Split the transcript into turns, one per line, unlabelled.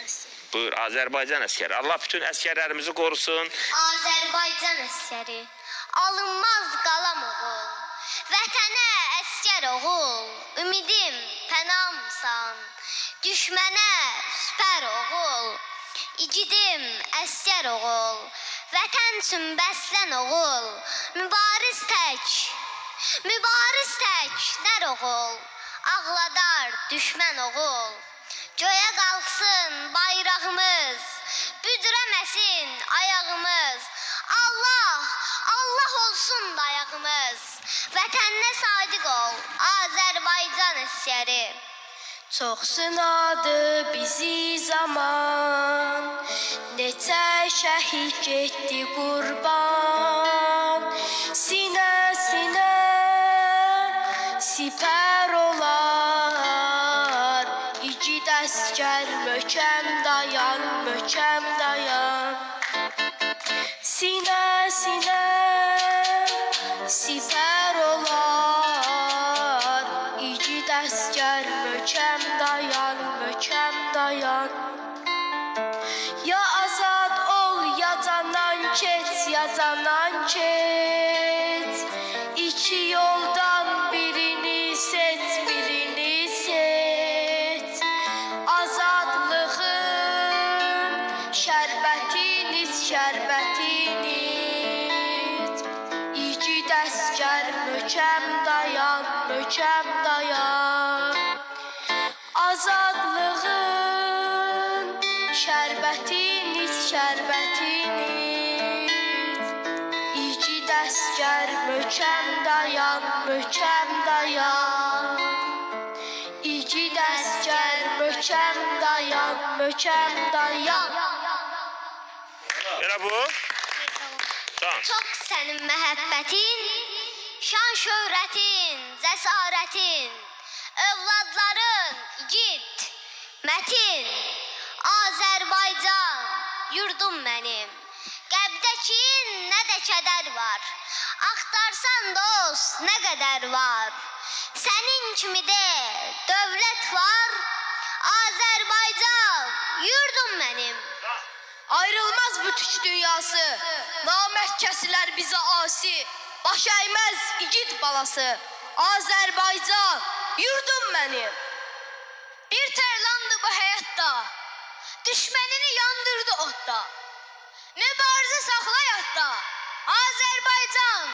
Buyur, Azərbaycan əskəri. Allah bütün əskərlərimizi qorusun.
Azərbaycan əskəri, alınmaz qalam oğul, vətənə əskər oğul, ümidim fənamsan, düşmənə süpər oğul, igidim əskər oğul, vətən üçün bəslən oğul, mübariz tək nər oğul, ağladar düşmən oğul, göyə qalxsın bayrağımız, büdrəməsin ayağımız, Allah olsun dayağımız, vətəninə sadiq ol, Azərbaycan əskəri.
Çox sınadı bizi zaman, neçə şəhid getdi qurban, sinəsinə sipər olar, igid əskər möhkəm dayan, möhkəm dayan. Sinəsinə sipər olar, igid əskər möhkəm dayan, möhkəm dayan. Ya azad ol, ya candan keç, ya candan keç. İki yoldan birini seç, birini seç. Azadlığın şərbətini iç, şərbətini iç. İgid əskər möhkəm dayan, möhkəm dayan. Azadlığın şərbətini iç, şərbətini iç. İgid əskər möhkəm dayan, möhkəm dayan. İgid əskər möhkəm dayan, möhkəm dayan.
Elə bu? Tamam.
Çox sənin məhəbbətin, şan şöhrətin, cəsarətin, övladların igid, mətin, Azərbaycan, yurdum mənim. Qəbdəkin nə də kədər var, axtarsan dost nə qədər var. Sənin kimi də dövlət var, Azərbaycan, yurdum mənim.
Ayrılmaz bu türk dünyası, namərd kəsilər bizə asi, baş əyməz igid balası, Azərbaycan, yurdum mənim. Bir tərlandı bu həyatda, düşmənini yandırdı otda, mübarizə saxla yadda, Azərbaycan.